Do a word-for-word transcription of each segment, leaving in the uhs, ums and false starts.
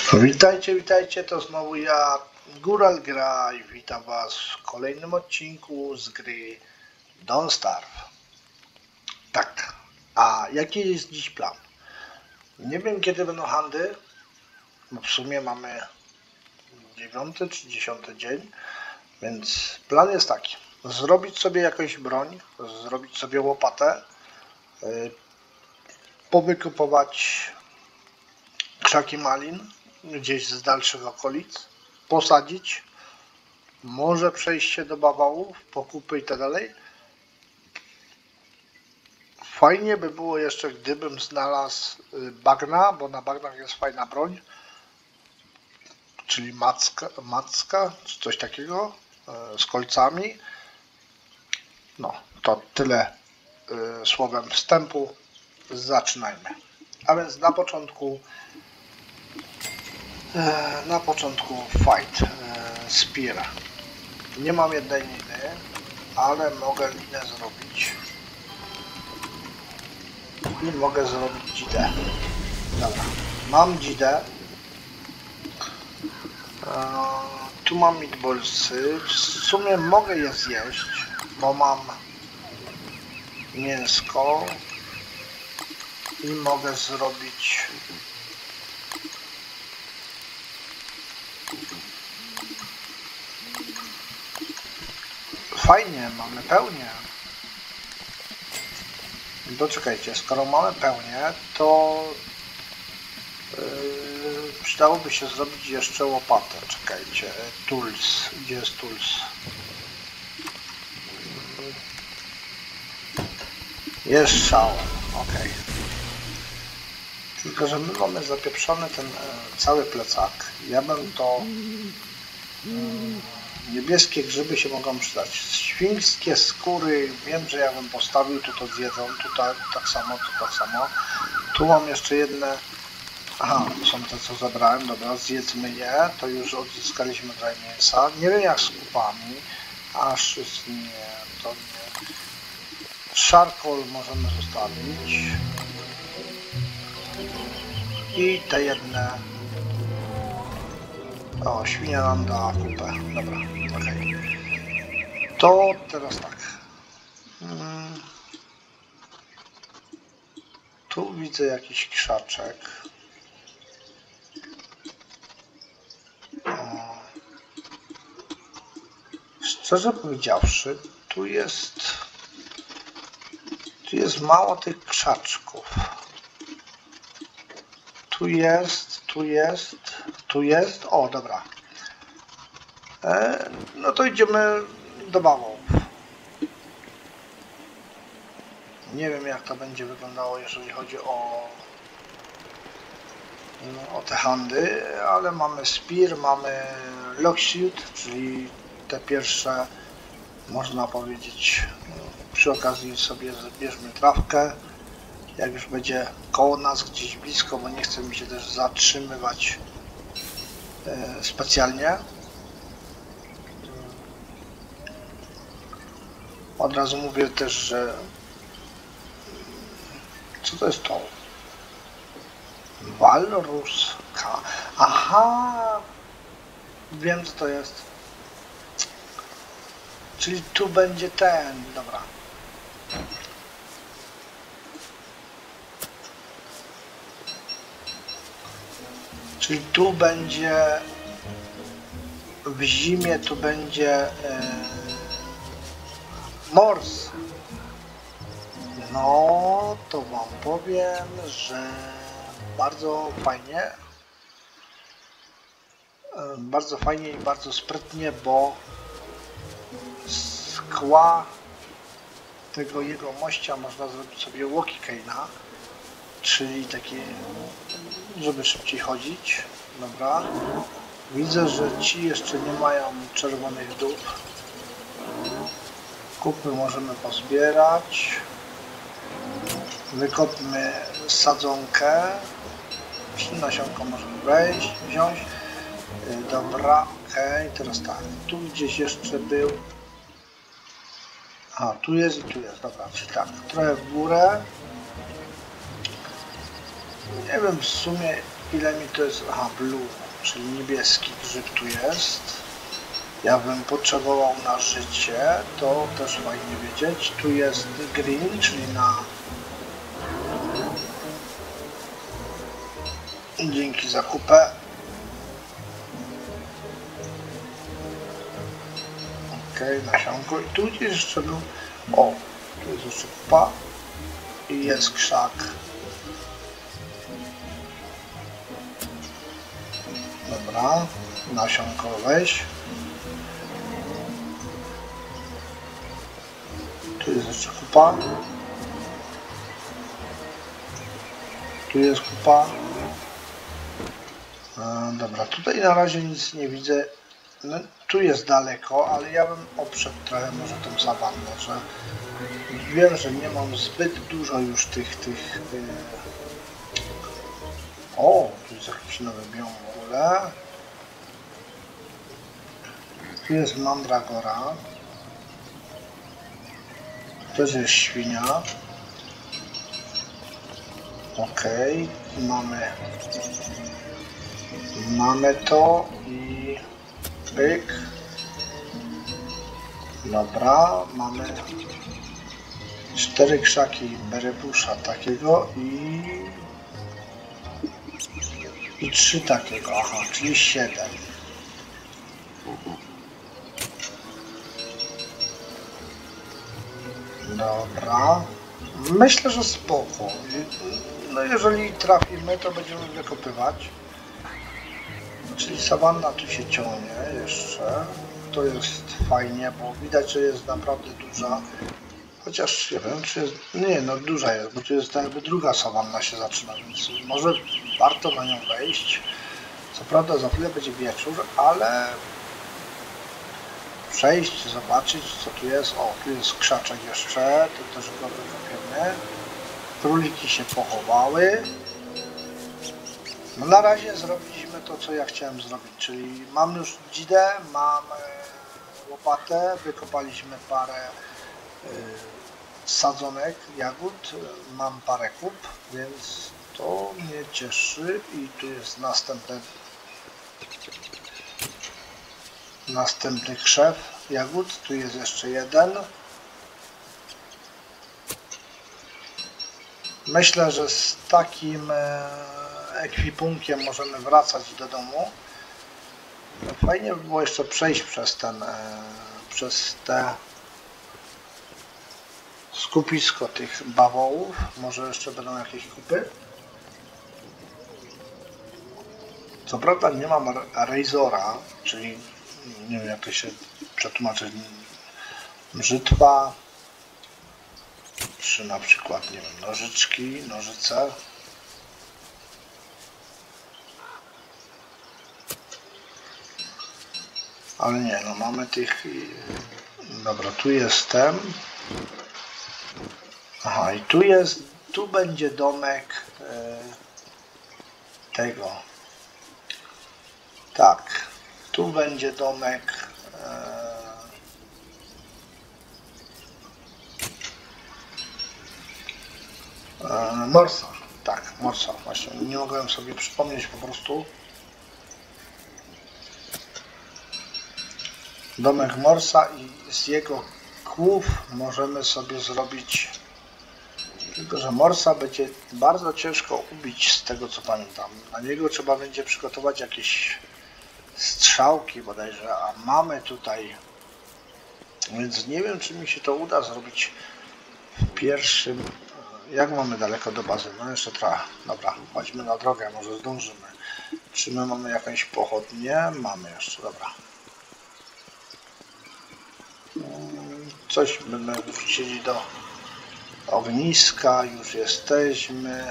Witajcie, witajcie, to znowu ja, Góral Gra i witam was w kolejnym odcinku z gry Don't Starve. Tak, a jaki jest dziś plan? Nie wiem kiedy będą handly, bo w sumie mamy dziewiąty czy dziesiąty dzień, więc plan jest taki. Zrobić sobie jakąś broń, zrobić sobie łopatę, yy, powykupować krzaki malin gdzieś z dalszych okolic, posadzić, może przejść się do bawałów, pokupy i tak dalej. Fajnie by było jeszcze, gdybym znalazł bagna, bo na bagnach jest fajna broń, czyli macka, macka czy coś takiego z kolcami. No, to tyle słowem wstępu. Zaczynajmy. A więc na początku na początku fight spear. Nie mam jednej liny, ale mogę linę zrobić i mogę zrobić dzidę. Dobra, mam dzidę. Tu mam meatballsy. W sumie mogę je zjeść, bo mam mięsko i mogę zrobić fajnie, mamy pełnię. Doczekajcie, skoro mamy pełnię, to yy, przydałoby się zrobić jeszcze łopatę. Czekajcie, tools, gdzie jest tools? Jest shower, ok. Tylko że my mamy zapieprzony ten e, cały plecak. Ja bym to... E, niebieskie grzyby się mogą przydać. Świńskie skóry, wiem, że jakbym postawił, to to zjedzą. Tutaj tak samo, tu tak samo. Tu mam jeszcze jedne... Aha, to są te, co zabrałem. Dobra, zjedzmy je. To już odzyskaliśmy trochę mięsa. Nie wiem jak z kupami. Aż nie, to nie. Charcoal możemy zostawić. I te jedne... O, świnia nam da kupę. Dobra, okej. Okay. To teraz tak. Hmm. Tu widzę jakiś krzaczek. O. Szczerze powiedziawszy, tu jest... Tu jest mało tych krzaczków. Tu jest, tu jest, tu jest. O, dobra. E, no to idziemy do bawałów. Nie wiem jak to będzie wyglądało, jeżeli chodzi o, no, o te handly, ale mamy spear, mamy lockshoot, czyli te pierwsze, można powiedzieć, przy okazji sobie zbierzmy trawkę. Jak już będzie koło nas, gdzieś blisko, bo nie chcę mi się też zatrzymywać e, specjalnie. Od razu mówię też, że... Co to jest to? Walruska. Aha! Wiem co to jest. Czyli tu będzie ten... Dobra. Czyli tu będzie w zimie, tu będzie e, mors. No to wam powiem, że bardzo fajnie. E, bardzo fajnie i bardzo sprytnie, bo z kła tego jego mościa można zrobić sobie walkie cane'a, czyli takie, żeby szybciej chodzić. Dobra. Widzę, że ci jeszcze nie mają czerwonych dup. Kupy możemy pozbierać. Wykopmy sadzonkę. Nasionko możemy wejść, wziąć. Dobra, okej. Okay. Teraz tak. Tu gdzieś jeszcze był. A, tu jest i tu jest. Dobra, czyli tak. Trochę w górę. Nie wiem w sumie ile mi to jest, aha, blue, czyli niebieski grzyb tu jest. Ja bym potrzebował na życie, to też fajnie wiedzieć. Tu jest green, czyli na... Dzięki za kupę. Okej, okay, nasionko. I tu gdzieś jeszcze był... O, tu jest jeszcze kupa. I jest krzak. Dobra, nasionko weź. Tu jest jeszcze kupa. Tu jest kupa. E, dobra, tutaj na razie nic nie widzę. No, tu jest daleko, ale ja bym obszedł trochę może tą sawannę, że wiem, że nie mam zbyt dużo już tych tych. Yy... O, tu jest jakiś nowy biom w ogóle. Tu jest mandragora. Też jest świnia. Okej, okay. mamy mamy to i pyk. Dobra, mamy cztery krzaki berebusza takiego i i trzy takiego, aha, czyli siedem. Dobra. Myślę, że spoko. No jeżeli trafimy, to będziemy wykopywać. Czyli sawanna tu się ciągnie jeszcze. To jest fajnie, bo widać, że jest naprawdę duża. Chociaż nie wiem, czy jest... Nie, no duża jest, bo tu jest jakby druga sawanna się zaczyna, więc może warto na nią wejść. Co prawda za chwilę będzie wieczór, ale przejść, zobaczyć co tu jest. O, tu jest krzaczek jeszcze, to też go wykopiemy. Króliki się pochowały. No na razie zrobiliśmy to, co ja chciałem zrobić, czyli mam już dzidę, mam łopatę, wykopaliśmy parę sadzonek, jagód, mam parę kup, więc to mnie cieszy i tu jest następny następny krzew jagód, tu jest jeszcze jeden. Myślę, że z takim ekwipunkiem możemy wracać do domu. Fajnie by było jeszcze przejść przez ten, przez te skupisko tych bawołów. Może jeszcze będą jakieś kupy. Co prawda nie mam razora, czyli nie wiem jak to się przetłumaczyć, brzytwa, czy na przykład nie wiem, nożyczki, nożyce. Ale nie, no mamy tych... Dobra, tu jestem. Aha, i tu jest, tu będzie domek e, tego. Tak, tu będzie domek e, e, Morsa. Tak, Morsa, właśnie. Nie mogłem sobie przypomnieć po prostu. Domek Morsa i z jego kłów możemy sobie zrobić, tylko że Morsa będzie bardzo ciężko ubić z tego co pamiętam. Na niego trzeba będzie przygotować jakieś strzałki bodajże, a mamy tutaj, więc nie wiem czy mi się to uda zrobić w pierwszym. Jak mamy daleko do bazy? No jeszcze trochę. Dobra, chodźmy na drogę, może zdążymy. Czy my mamy jakąś pochodnię? Mamy jeszcze, dobra. Coś będziemy wrócili do ogniska, już jesteśmy.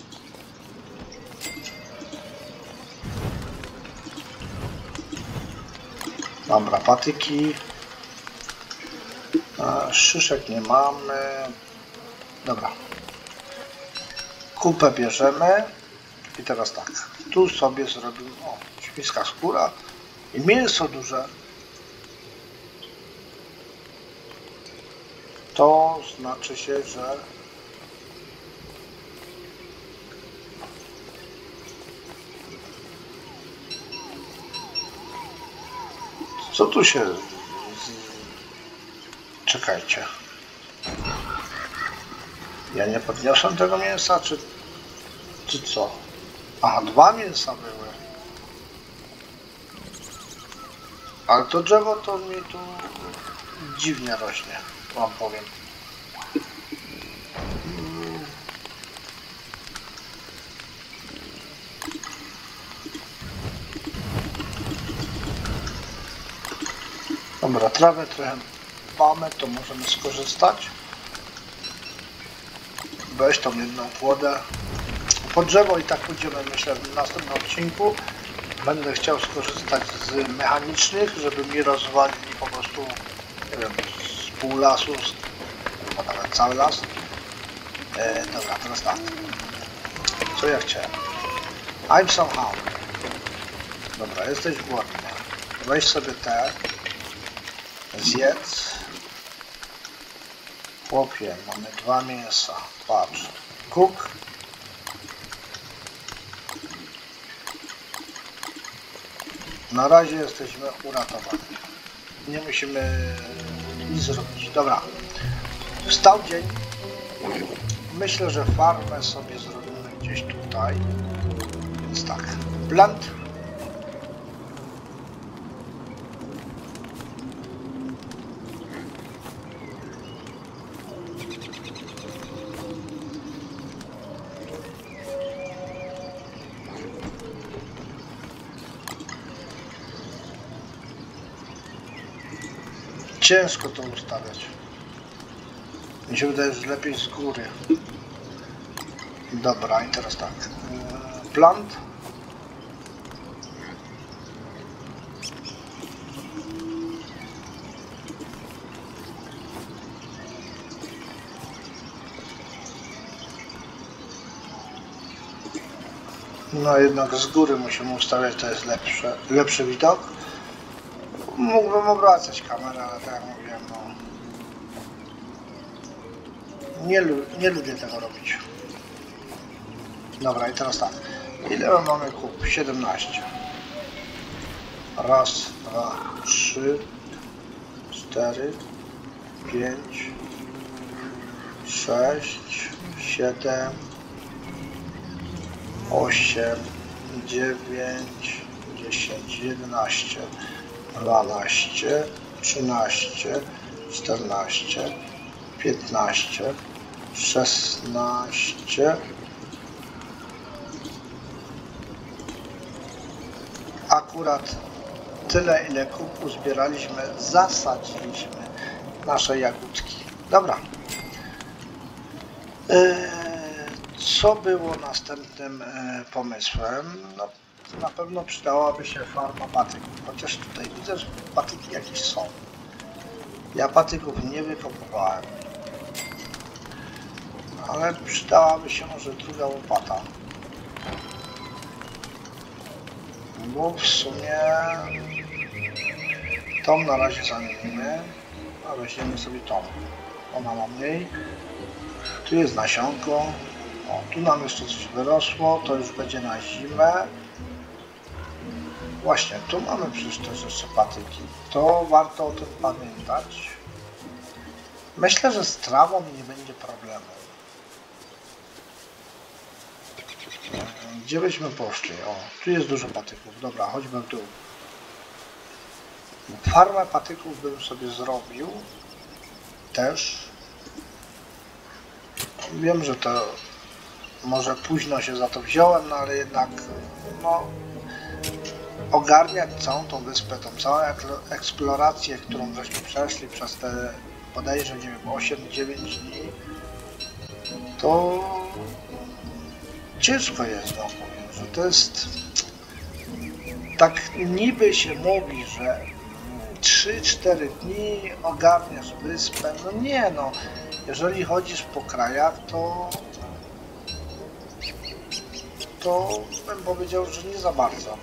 Dobra, patyki. Szyszek nie mamy. Dobra. Kupę bierzemy. I teraz tak. Tu sobie zrobimy, o, świńska skóra i mięso duże. To znaczy się, że Co tu się... Czekajcie. Ja nie podniosłem tego mięsa, czy... Czy co? Aha, dwa mięsa były. Ale to drzewo to mi tu dziwnie rośnie, wam powiem. Dobra, trawę trochę mamy, to możemy skorzystać. Weź tą jedną kłodę. Po drzewo i tak pójdziemy, myślę, w następnym odcinku. Będę chciał skorzystać z mechanicznych, żeby mi rozwalili po prostu, nie wiem, z pół lasu, albo nawet cały las. E, dobra, teraz tak. Co ja chciałem? I'm somehow. Dobra, jesteś głodny. Weź sobie te. Zjedz. Chłopie, mamy dwa mięsa. Patrz. Cook. Na razie jesteśmy uratowani. Nie musimy nic zrobić. Dobra. Wstał dzień. Myślę, że farmę sobie zrobimy gdzieś tutaj. Więc tak. Plant. Ciężko to ustawiać. Mi się wydaje, że lepiej z góry. Dobra, i teraz tak. Plant. No jednak z góry musimy ustawiać, to jest lepsze, lepszy widok. Mógłbym obracać kamerę, ale tak jak mówiłem, no... Nie, nie lubię tego robić. Dobra, i teraz tak. Ile mamy kup? siedemnaście. Raz, dwa, trzy, cztery, pięć, sześć, siedem, osiem, dziewięć, dziesięć, jedenaście, dwanaście, trzynaście, czternaście, piętnaście, szesnaście. Akurat tyle, ile kup uzbieraliśmy, zasadziliśmy nasze jagódki. Dobra. Co było następnym pomysłem? No, na pewno przydałaby się farma patyków, chociaż tutaj widzę, że patyki jakieś są. Ja patyków nie wykopywałem, ale przydałaby się może druga łopata, bo w sumie tą na razie zamienimy, a weźmiemy sobie tą, ona ma mniej. Tu jest nasionko, o, tu nam jeszcze coś wyrosło, to już będzie na zimę. Właśnie, tu mamy przecież też jeszcze patyki, to warto o tym pamiętać. Myślę, że z trawą nie będzie problemu. Gdzie byśmy poszli? O, tu jest dużo patyków, dobra, chodźmy w dół. Farmę patyków bym sobie zrobił też. Wiem, że to może późno się za to wziąłem, no ale jednak no, ogarniać całą tą wyspę, tą całą eksplorację, którą żeśmy przeszli przez te bodajże, nie wiem, osiem dziewięć dni, to ciężko jest, no powiem, że to jest tak niby się mówi, że trzy cztery dni ogarniasz wyspę, no nie no, jeżeli chodzisz po krajach, to to bym powiedział, że nie za bardzo,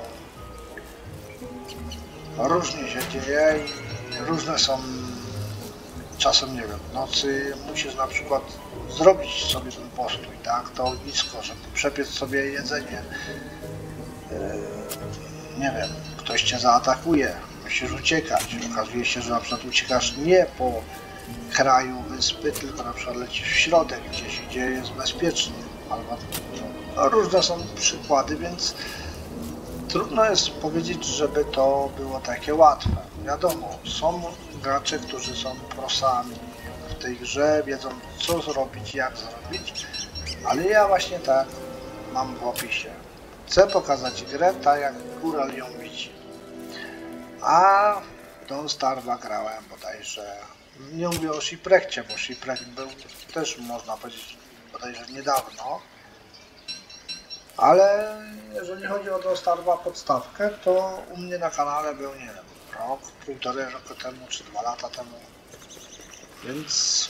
bo różnie się dzieje i różne są, czasem nie wiem, w nocy musisz na przykład zrobić sobie ten postój, tak, to ognisko, żeby przepiec sobie jedzenie, yy, nie wiem, ktoś cię zaatakuje, musisz uciekać. Okazuje się, że na przykład uciekasz nie po kraju wyspy, tylko na przykład lecisz w środek gdzieś, gdzie jest bezpiecznie. Albo no, różne są przykłady, więc trudno jest powiedzieć, żeby to było takie łatwe. Wiadomo, są gracze, którzy są prosami w tej grze, wiedzą co zrobić, jak zrobić, ale ja właśnie tak mam w opisie. Chcę pokazać grę tak, jak Góral ją widzi. A Don't Starve'a grałem bodajże, nie mówię o Shipwreckcie, bo Shipwreck był też, można powiedzieć, bodajże niedawno. Ale jeżeli chodzi o Don't Starve'a podstawkę, to u mnie na kanale był, nie wiem, rok, półtorej roku temu, czy dwa lata temu. Więc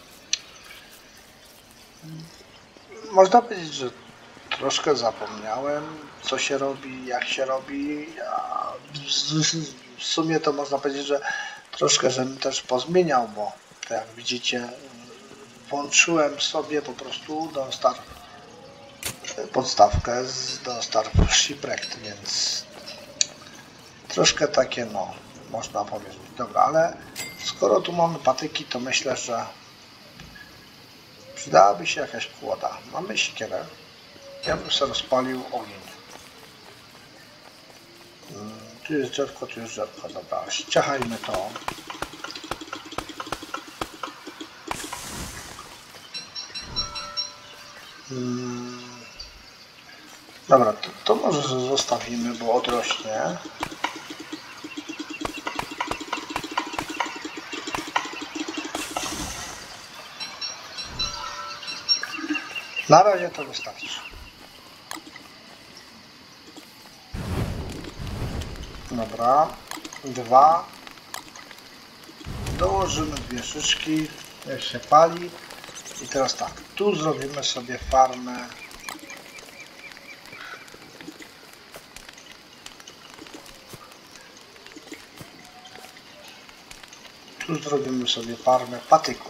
można powiedzieć, że troszkę zapomniałem, co się robi, jak się robi, a w sumie to można powiedzieć, że troszkę żebym też pozmieniał, bo to jak widzicie, włączyłem sobie po prostu Don't Starve podstawkę z Don't Starve Shipwrecked, więc troszkę takie, no, można powiedzieć. Dobra, ale skoro tu mamy patyki, to myślę, że przydałaby się jakaś kłoda. Mamy siekierę. Ja bym sobie rozpalił ogień. Hmm, tu jest drzewko, tu jest drzewko. Dobra, ściachajmy to. Hmm. Dobra, to, to może zostawimy, bo odrośnie. Na razie to wystarczy. Dobra, dwa. Dołożymy dwie szyszki, jak się pali. I teraz tak, tu zrobimy sobie farmę. Tu zrobimy sobie farmę patyków.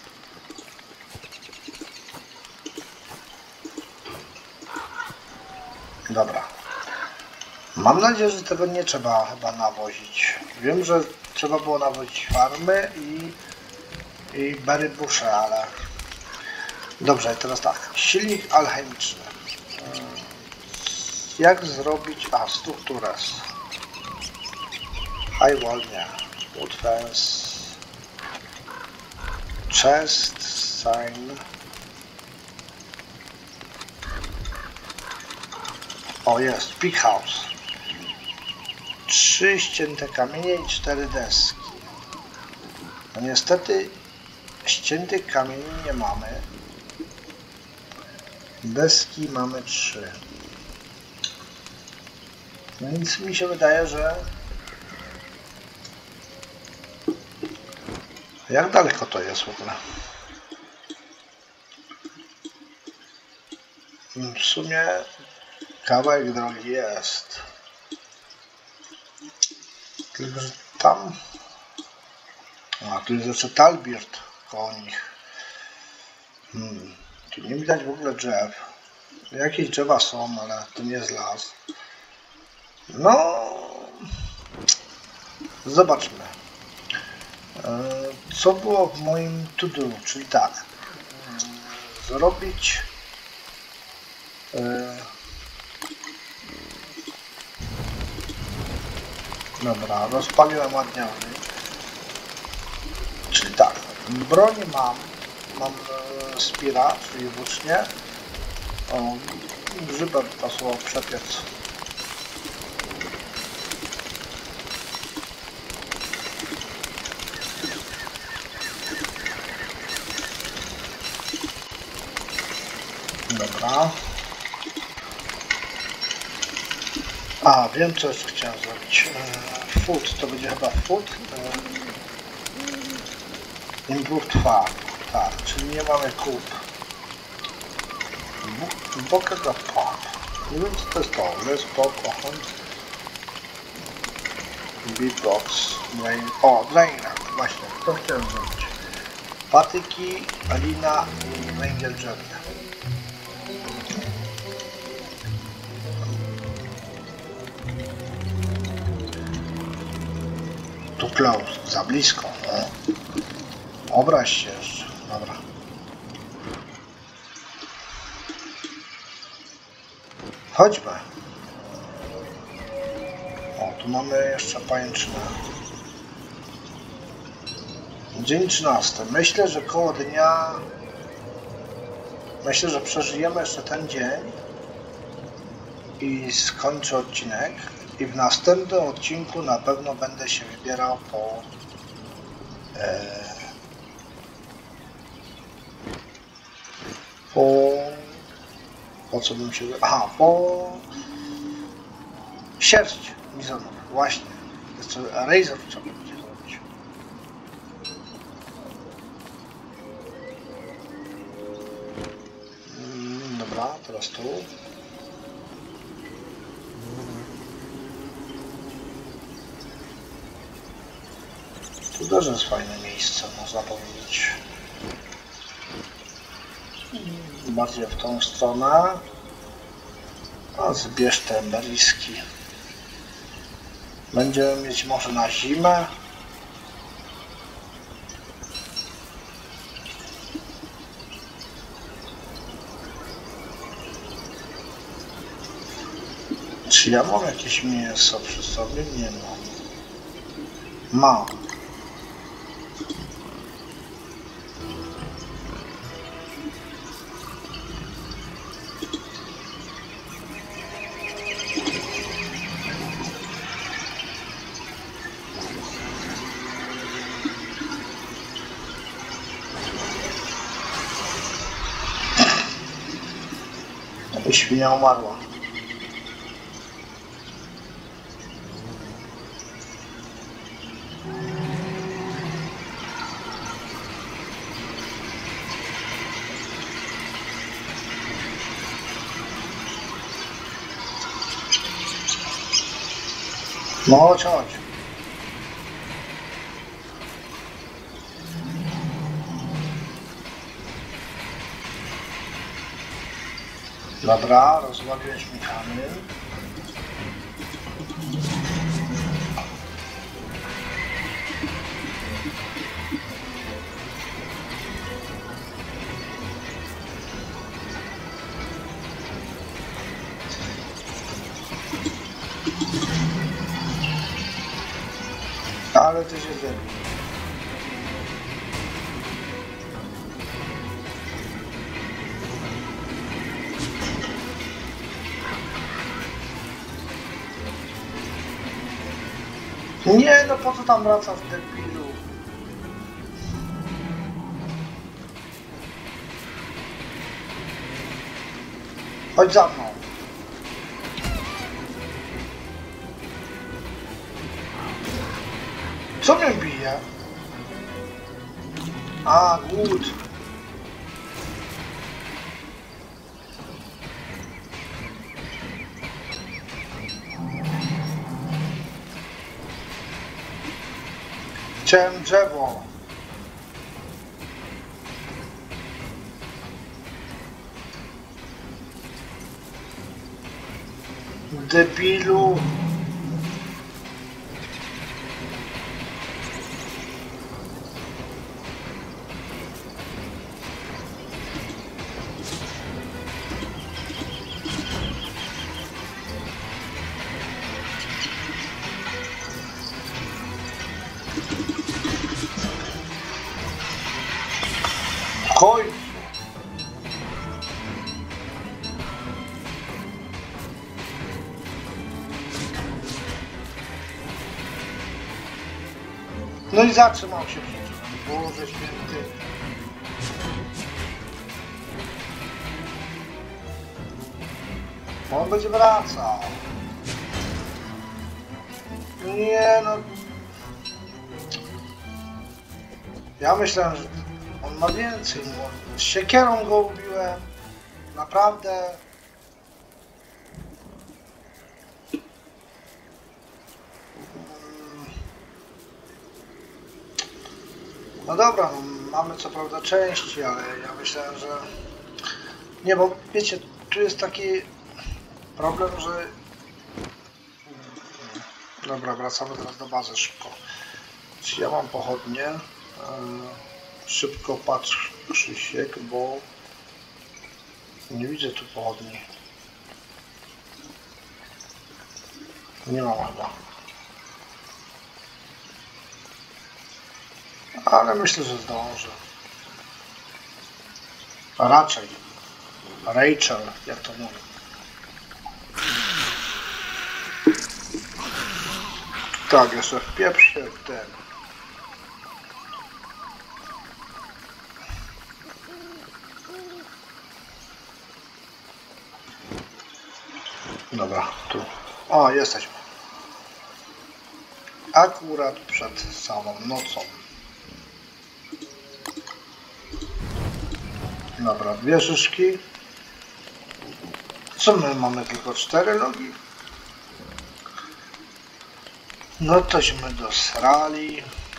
Dobra. Mam nadzieję, że tego nie trzeba chyba nawozić. Wiem, że trzeba było nawozić farmy i, i berry bushe, ale... Dobrze, teraz tak. Silnik alchemiczny. Jak zrobić... A, strukturę. High wall, nie. Wood fence. Chest, sign. O, jest. Big house. Trzy ścięte kamienie i cztery deski. No niestety ściętych kamieni nie mamy. Deski mamy trzy. No więc mi się wydaje, że... Jak daleko to jest w ogóle? W sumie kawałek drogi jest. Tylko, że tam... A, tu jest jeszcze Talbert koło nich. Hmm. Tu nie widać w ogóle drzew. Jakieś drzewa są, ale to nie jest las. No... Zobaczmy. Co było w moim to do, czyli tak. Zrobić... Dobra, rozpaliłem ładnie ogień. Czyli tak, broń mam, mam e, spira, czyli włócznie. O, grzybem pasował przepiec. Dobra. A, wiem co jeszcze chciałem zrobić. E, food, to będzie chyba food. E, Improved farm. Tak, czyli nie mamy kup. Bucket of pond. Nie wiem co to jest to. Let's pop, ochąd. Beatbox. Drain. O, drainer. Właśnie, to chciałem zrobić. Patyki, lina i węgiel drzewny. too close, za blisko. O. Obraź się jeszcze, dobra. Chodźmy. O, tu mamy jeszcze pajęczynę. Dzień trzynasty. Myślę, że koło dnia... Myślę, że przeżyjemy jeszcze ten dzień i skończę odcinek. I w następnym odcinku na pewno będę się wybierał po... E, po... Po co bym się... Aha, po... Sierść bizonów, właśnie. Jeszcze razor trzeba będzie zrobić. Mm, dobra, teraz tu. Tu też jest fajne miejsce, można powiedzieć. Bardziej w tą stronę. A zbierz te meliski. Będziemy mieć może na zimę. Czy ja mam jakieś mięso przy sobie? Nie mam. Mam. Świnia umarła. No chodź, chodź. Dobra, rozwaliłeś mi kamień. Ale ty się debil. Nie, no po co tam wracasz, debilu? Chodź za mną. Co mnie bije? A, głód. Chciałem drzewo. Debilu. Chodź. No i zatrzymał się przed drzwiami. Boże święty. On będzie wracał. Nie no. Ja myślałem, że on ma więcej. Z siekierą go ubiłem. Naprawdę. No dobra, no, mamy co prawda części, ale ja myślałem, że... Nie, bo wiecie, tu jest taki problem, że... Dobra, wracamy teraz do bazy szybko. Czy ja mam pochodnie? Eee, szybko patrz, Krzysiek, bo nie widzę tu pochodni. Nie mam chyba. Ale myślę, że zdążę. A raczej. Rachel, jak to mówię. Tak, jeszcze wpieprz się w ten. Dobra, tu. O, jesteśmy. Akurat przed samą nocą. Dobra, dwie szyszki. Co my mamy? Tylko cztery logi? No tośmy dosrali.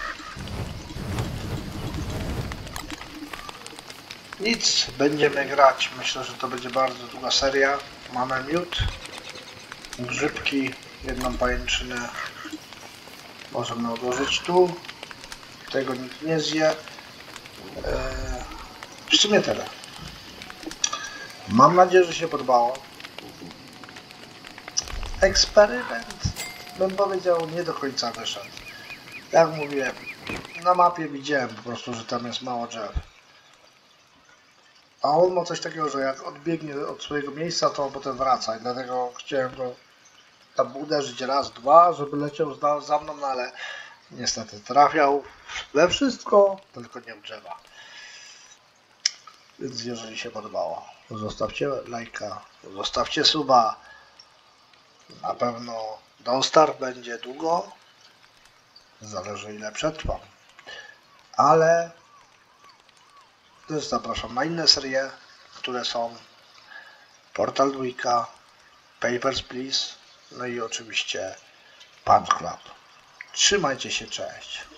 Nic, będziemy grać. Myślę, że to będzie bardzo długa seria. Mamy miód, grzybki, jedną pajęczynę. Możemy odłożyć tu. Tego nikt nie zje. Eee, w sumie tyle. Mam nadzieję, że się podobało. Eksperyment, bym powiedział, nie do końca wyszedł. Jak mówiłem, na mapie widziałem po prostu, że tam jest mało drzew. A on ma coś takiego, że jak odbiegnie od swojego miejsca, to on potem wraca. I dlatego chciałem go tam uderzyć raz, dwa, żeby leciał za, za mną, no ale niestety trafiał we wszystko, tylko nie w drzewa. Więc jeżeli się podobało, zostawcie lajka, zostawcie suba. Na pewno Don't Starve będzie długo, zależy ile przetrwam. Ale też zapraszam na inne serie, które są Portal dwa, Papers, Please, no i oczywiście Punch Club. Trzymajcie się, cześć.